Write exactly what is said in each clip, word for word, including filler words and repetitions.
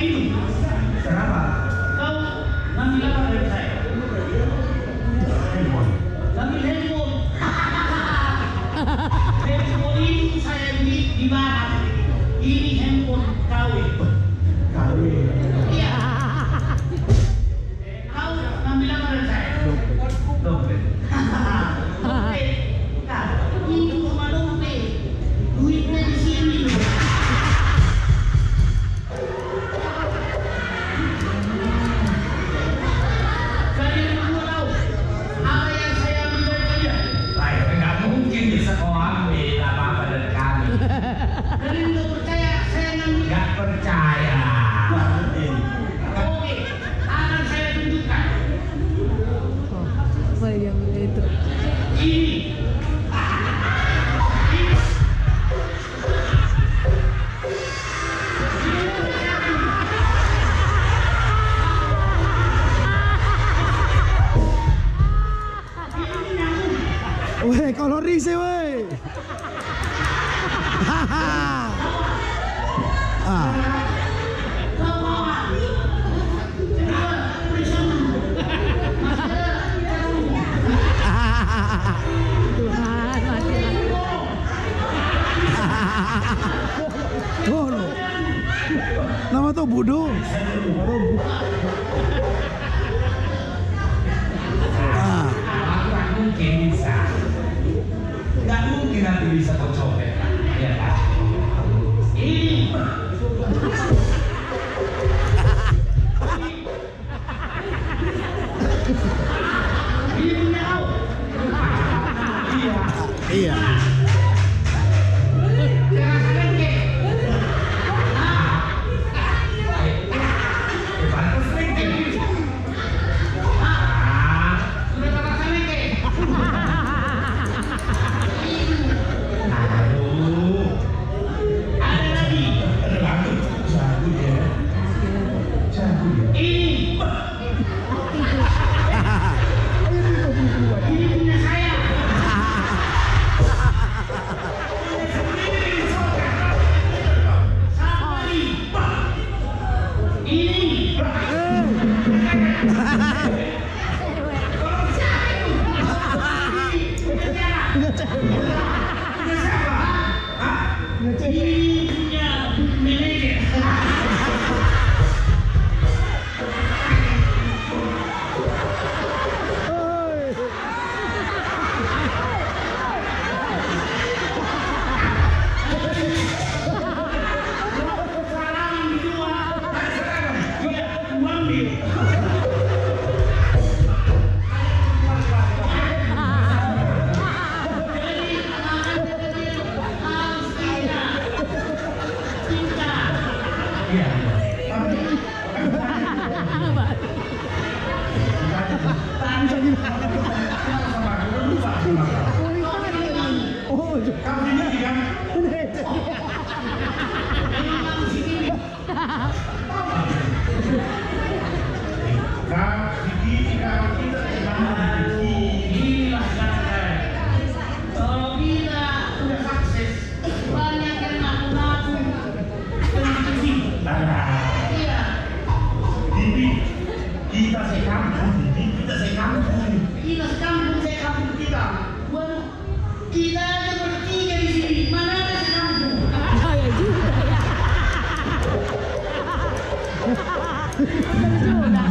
ini. Kenapa? Kau ngambil apa dari saya? Handphone. Ngambil handphone. Handphone ini saya beli di Batam. Ini handphone K W. K W. Iya. Kau ngambil apa dari saya? Dompet. Dompet. Nah, ini cuma dompet. Duitnya di sini. Kalian berdua tahu apa yang saya ambil dari kalian? Lain, nggak mungkin bisa kau ambil apa-apa dari kami. Kalian nggak percaya saya ngambil? Nggak percaya. Oke, akan saya tunjukkan. Apa yang itu? Ini. Weh, kolori sih weh. Ah. Tuhan, mati. Oh, no. Nama tuh Budo. Ah. Nggak mungkin bisa. Nggak mungkin nanti bisa kau copet. Ya kan? Ini. Ini punya kau. Iya. Iya. Rasakan ke? Pantas nih. Ah, sudah rasakan ke? Aduh. Ada lagi. Aduh. Jago ya. Jago ya. Ini. Ini punya saya. Satu lagi. Ini. Ini punya manajer. Salam berdua. Iya, uang nih. Jadi, harus cinta. Cinta. Iya. Oh, Kamu ini kan? Memang sini. Kak, Diki, kalau kita gimana Diki? Inilah cara. Kalau kita udah sukses, banyak yang ngaku-ngaku penting. Iya. Diki, kita sekampung, Diki, kita sekampung. Kita sekampung, saya kampung kita. Waduh, kita aja bertiga di sini. Mana ada sekampung? Saya juga ya. Sudah.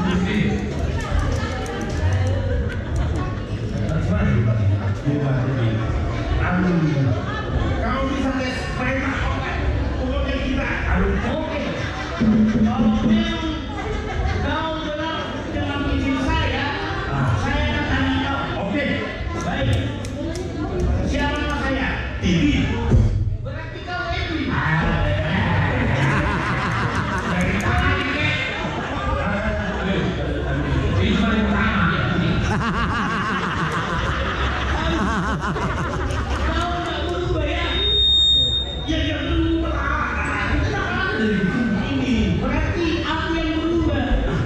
Kau bisa tes mereka, pokoknya kita. Oke. Kalau memang kau benar dengan izin saya, saya akan tanya kau. Oke, Baik. Siapa nama saya? Diki. Berarti kau Edwin. Dari tadi nih. Ini cuma yang pertama. Kau nggak berubah ya? Ya dia berubah. Ini. Berarti aku yang berubah.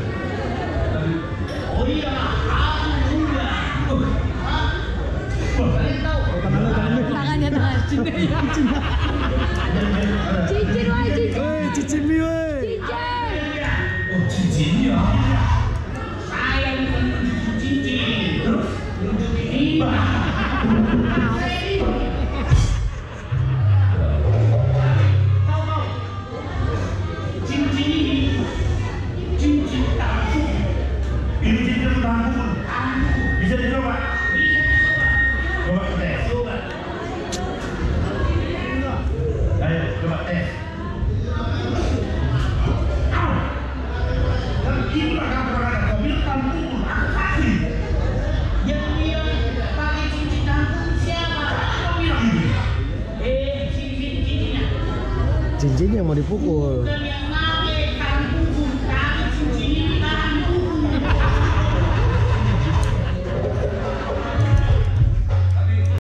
Oh iya, aku berubah. Hah? Kalian tahu? Tangannya tangan cincin. Cincin wah cincin. Weh, cicimi weh. Cincin. Cincinnya mau dipukul. dan yang